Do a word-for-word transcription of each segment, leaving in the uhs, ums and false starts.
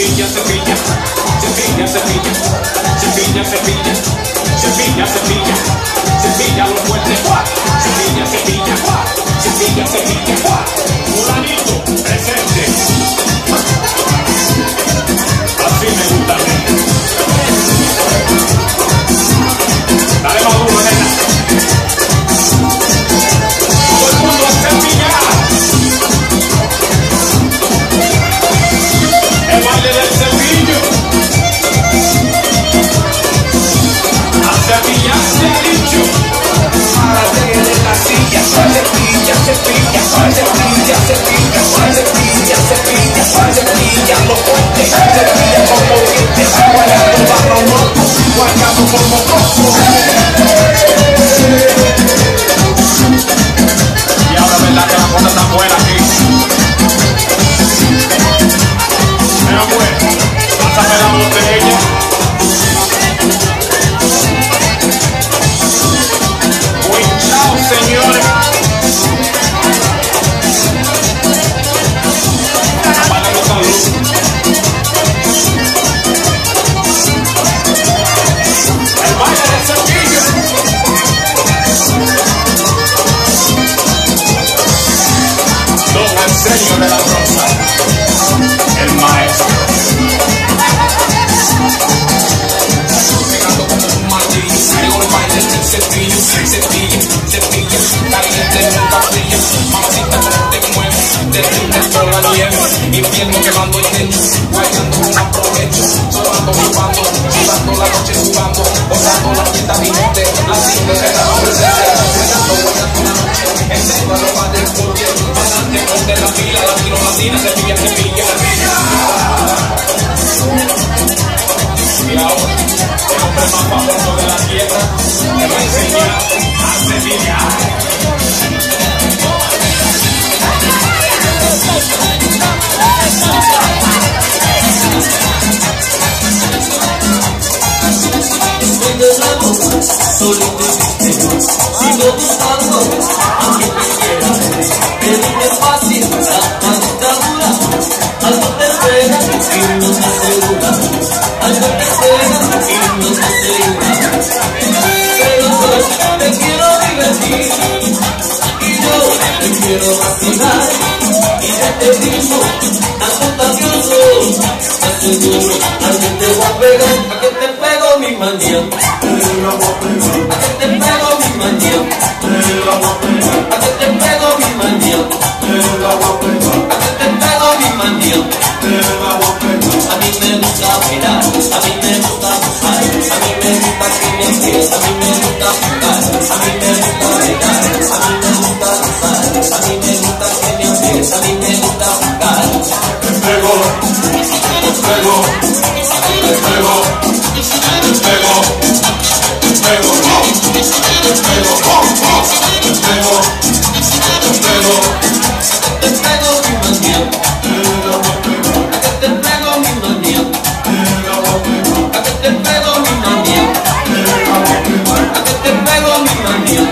cepilla, cepilla, cepilla, cepilla, cepilla, cepilla, cepilla, cepilla, cepilla los muertes, cepilla, cepilla, cepilla, cepilla, fulanito, presente. Así me gusta a mí. Dale maduro, nena. Todo el mundo a cepillar. El baile del cepillo. A cepillar se ha dicho. Párate de la silla, cepilla, cepilla, cepilla, cepilla, cepilla, cepilla, cepilla, los puentes, cepilla como dientes, guayando barro loco, guayando como coco. Y ahora verdad que la cosa está buena aquí. Pero bueno, pásame la botella. Chao, señores. Apaga los saludos. El baile del cepillo. Don Arsenio de la Rosa, el maestro. Pegando como un martillo, traigo el baile del cepillo, cepillo, cepillo, caliente en un castillo, mamacita como te mueves, te rindes por la nieve, infierno quemando el techo, guayando con aprovecho, sobando, jugando, sudando la noche jugando, gozando la fiesta vinete, la cinta de la presente, guayando, guayando la noche, encendo la ropa del coche, pasante, ponte la fila, latino, latina, cepilla, cepilla, cepilla. Y ahora, el hombre más famoso de la tierra me va a enseñar a cepillar. Estoy de nuevo, solito y triste, sigo buscando a quien me quiera. Pero es fácil, la dictadura, algo te espera y nos asegura, algo te espera y nos asegura. Pero yo te quiero divertir y yo te quiero vacilar y ya te digo, tan contagioso, te aseguro, alguien te va a pegar, a que te pego mi manía, a que te pego mi manía, a que te pego mi manía, a que te pego mi manía. A mí me gusta bailar, a mí me gusta gozar, a mí me gusta que me empieces, a mí me gusta jugar, a mí me gusta bailar, a mí me gusta gozar, a mí me gusta que me empieces, a mí me gusta jugar. Te pego, te pego, te pego, te pego, te pego, te pego, te pego, te pego, te pego, te pego mi manía, a que te pego mi manía, a que te pego mi manía, a que te pego mi manía.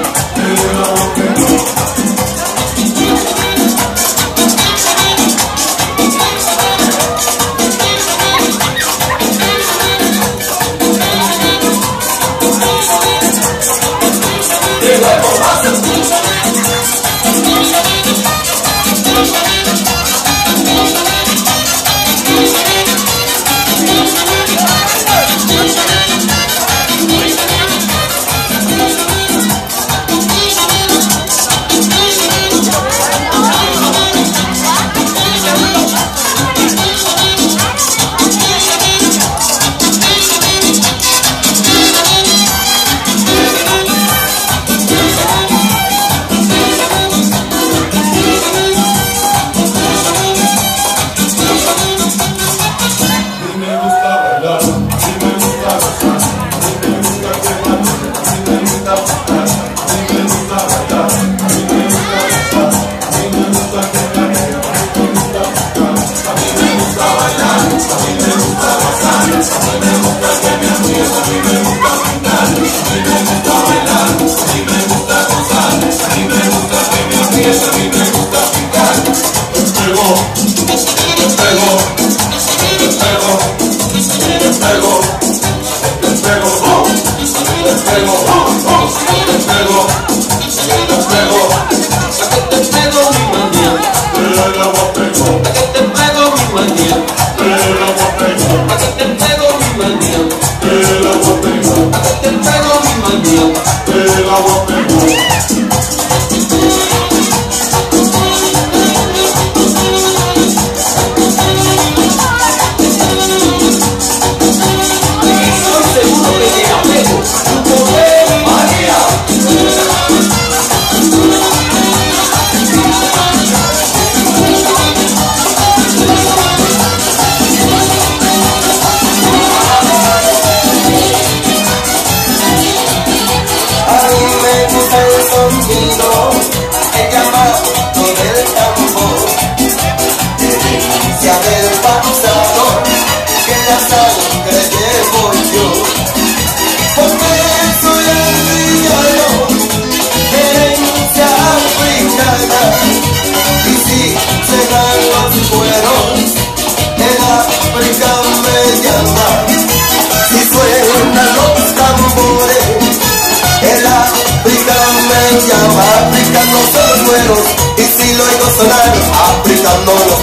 te pego, te pego, te pego.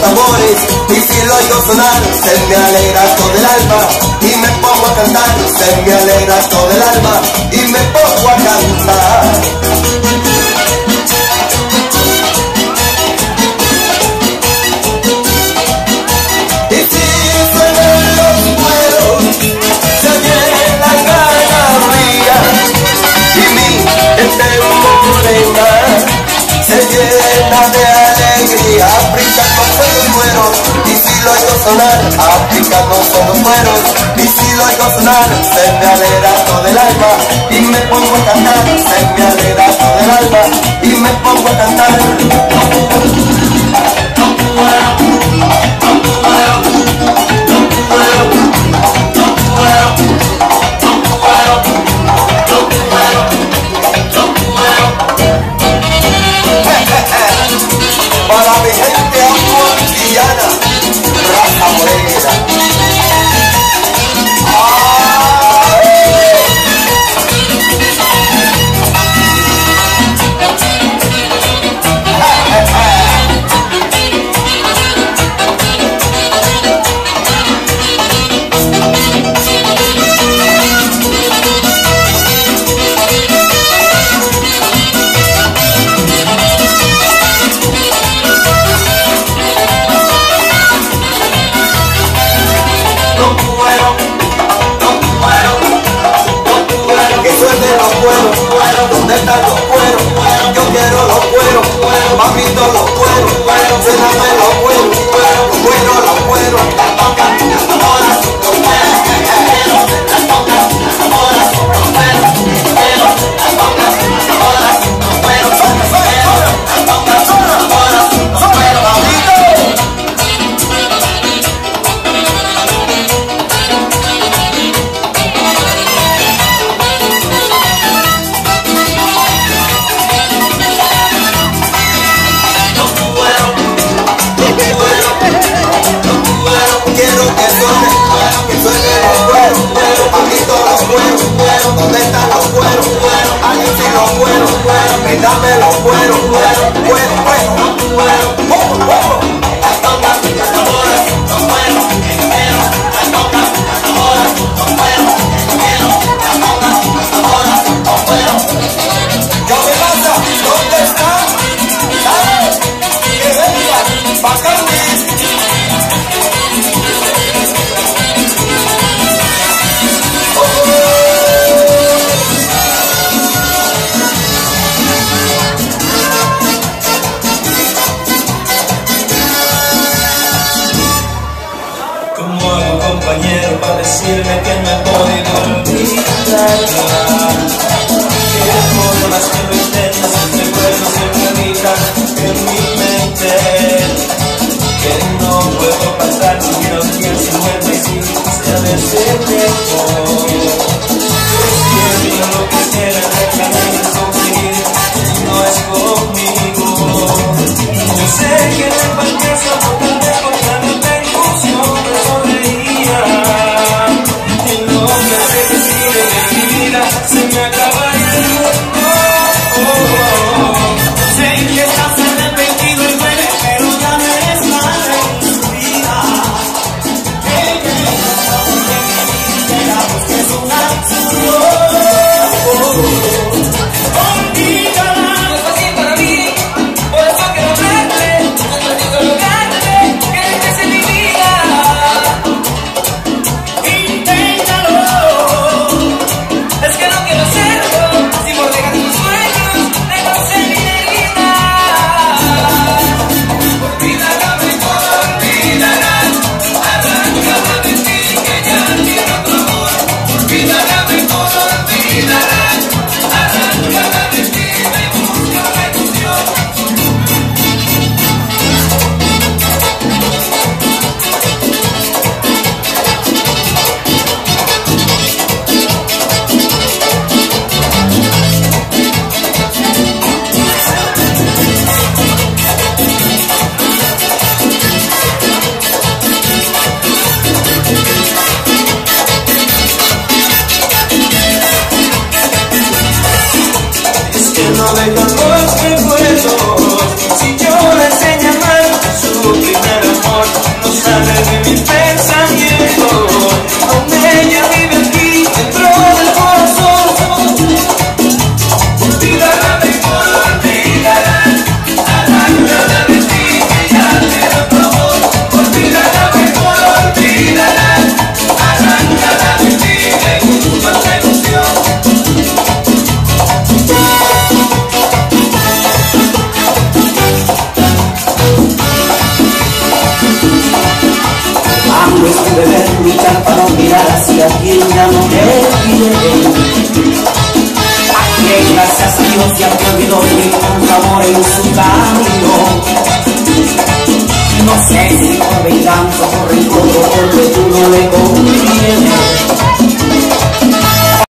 tambores y si lo oigo sonar se me alegra todo el alma y me pongo a cantar, se me alegra todo el alma y me pongo a cantar. Y si suenan los cueros se viene la ganadería y mi gente morena se llena de alegría. Africanos son los cueros y si lo oigo sonar, africanos son los cueros y si lo oigo sonar se me alegra todo el alma y me pongo a cantar, se me alegra todo el alma y me pongo a cantar. Para mi gente antillana, raza morena. ¿Dónde están los cueros? Yo quiero los cueros, mamito los cueros, céname los cueros, los cueros, los cueros, las tocas, las taboras, los cueros, las tocas, las taboras, los cueros, las tocas, las taboras, los cueros, las tocas, las taboras, los cueros, mamito. Quiero que suene, que suene los cueros, mamito los cueros, ¿dónde están los cueros? Alguien si los cueros, brindame los cueros, cuero, cuero, cuero, cuero, las tocas, las taboras, los cueros, el cuero, las tocas, las taboras, los cueros, el cuero, las tocas, las taboras, los cueros. Yo me manda, ¿dónde están? ¿Sabes? Que vengan, Bacardi. Compañero, para decirme que me voy a olvidar, que por más que lo intento siempre vuelvo, siempre habita en mi mente, que no puedo pasar ni los días cincuenta y cinco sea de ese tiempo. Es que lo que quieren reclamar es conseguir, no es conmigo. Yo sé que en el parque soportarme porque no tengo ilusión de sonreír. Y no beber, luchar para olvidar hacia quien ya no te quiere. A quien gracias a Dios ya te olvidó y encontró amor en su camino. No sé si por